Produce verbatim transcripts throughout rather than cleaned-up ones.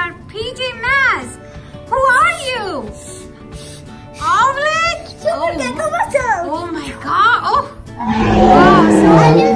our P J Masks. Who are you? Owlet? Oh. Oh my god. Oh. Wow. So,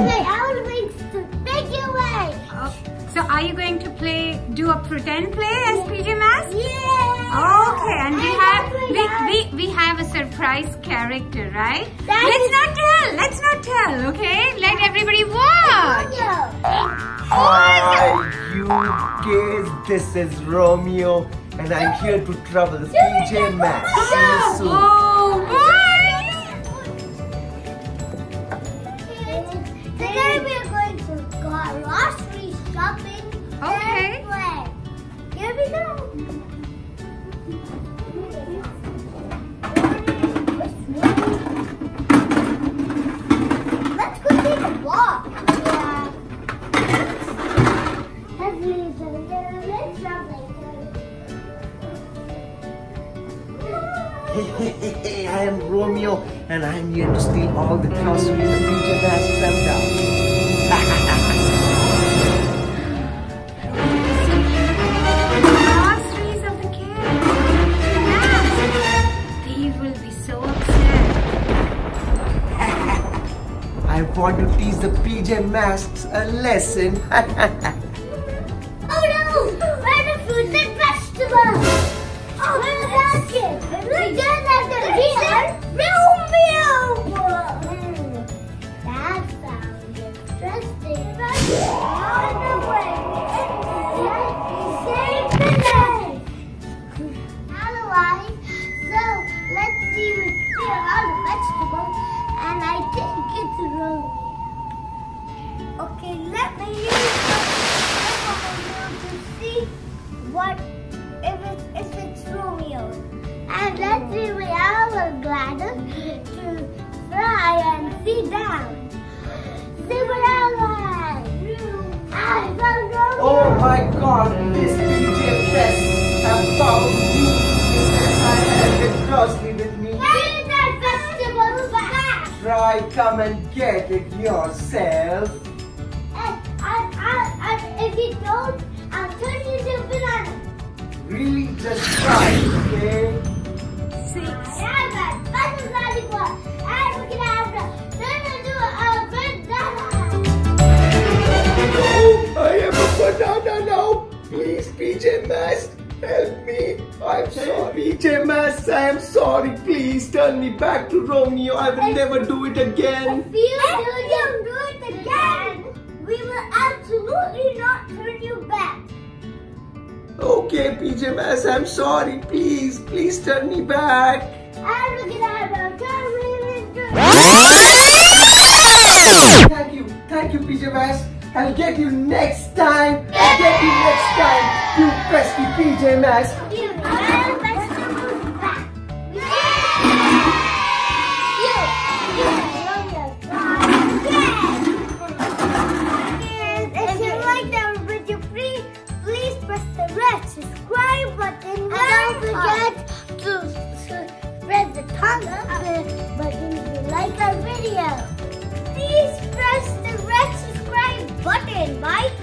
oh, so are you going to play, do a pretend play as P J Masks? Yeah. Okay, and we have we, we, we have a surprise character, right? That let's not tell. Let's not tell, okay? Let everybody watch. Hi, you kids. This is Romeo, and I'm here to trouble the P J Masks. See you soon. Oh, boy! Today we are going to go grocery shopping. Okay. And play. Here we go. Let's go take a walk. Yeah. Let's leave the let's shopping. Hey, I am Romeo, and I'm here to steal all the groceries the P J Masks have done. Groceries of the kids. Masks. They will be so upset. I want to teach the P J Masks a lesson. Oh no! Where the fruits and vegetables? Oh, where the basket? We don't have the real Romeo! That sounds interesting. On the way. Save the day. Otherwise, so let's see if we clear all the vegetables, and I think it's Romeo. Okay, let me use to see what if it's if it's Romeo. And let's see we have a glider to fly and see down. See what I like. I found Romeo. Oh my God! This P J Masks have found me. Yes, I have the grocery with me. Give that vegetable back. Try, come and get it yourself. And, and, and, and if you don't, I'll turn you to a banana. Really, just try, okay? Six. I have that butterfly one. And we can have the turn into a banana. No, I am a banana now. Please, P J Masks, help me. I'm sorry. P J Masks, I am sorry. Please turn me back to Romeo. I will never do it again. If you don't do it again, we will absolutely not turn you back. Okay, P J Masks, I'm sorry. Please, please turn me back. And we can have a turn into Thank you, thank you, P J Masks. I'll get you next time. I'll get you next time, you pesky P J Masks. you and vegetables back. You, you, if you like that video, please, please press the red subscribe button. And don't forget to spread the thumbs up button if you like our video. Please press the red subscribe button. Bye.